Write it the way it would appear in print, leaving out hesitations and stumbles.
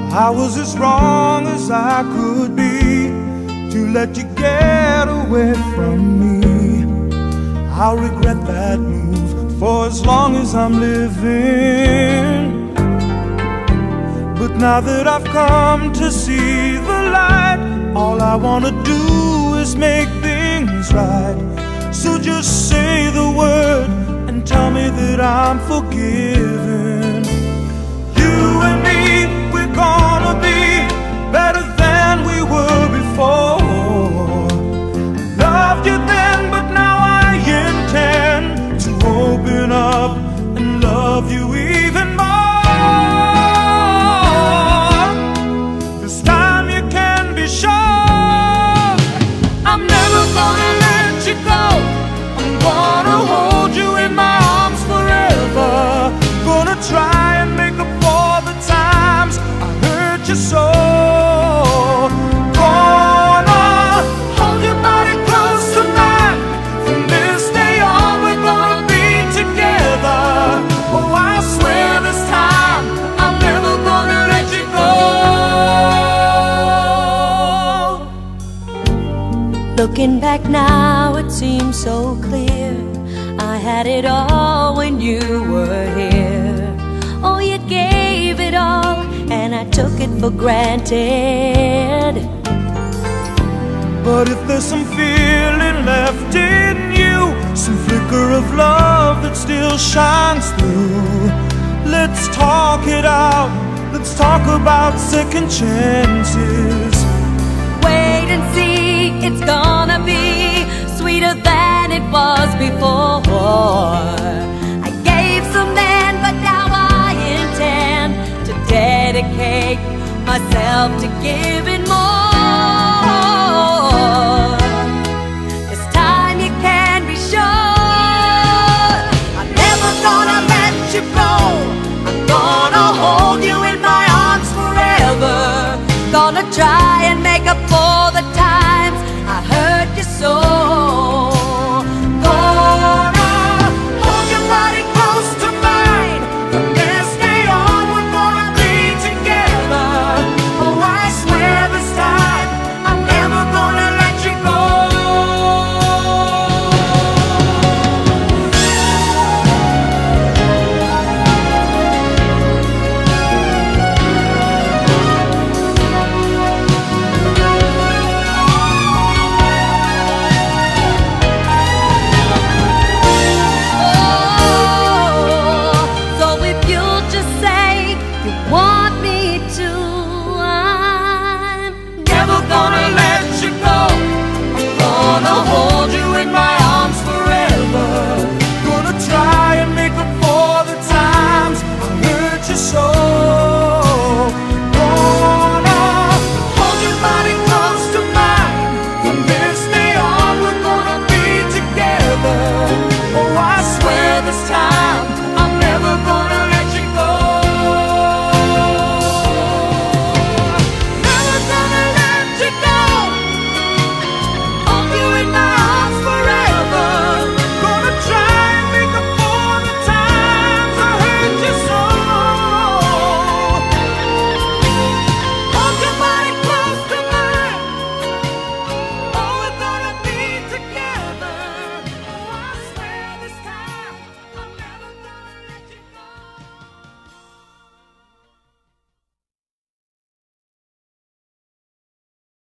I was as wrong as I could be to let you get away from me. I'll regret that move for as long as I'm living. But now that I've come to see the light, all I wanna do is make things right. So just say the word and tell me that I'm forgiven. You and me, we're gonna be better than we were before. Loved you then, but now I intend to open up and love you even more. This time you can be sure I'm never gonna let you go. I'm gonna hold you in my arms forever. Gonna try and make up for the times I hurt you so. Gonna hold your body close to mine. From this day on we're gonna be together. Oh, I swear this time I'm never gonna let you go. Looking back now, it seems so clear. I had it all when you were here. Oh, you gave it all, and I took it for granted. But if there's some feeling left in you, some flicker of love that still shines through, let's talk it out. Let's talk about second chances. Wait and see, it's gonna be sweeter than it was before. I gave some then, but now I intend to dedicate myself to giving more. This time you can be sure I'm never gonna let you go. I'm gonna hold you in my arms forever. Gonna try and make up for the times I hurt you so. Gonna hold your body close to mine. From this day on we're gonna be together. Oh, I swear this time I'm never gonna let you go. So if you'll just say you want me to, I'm Never gonna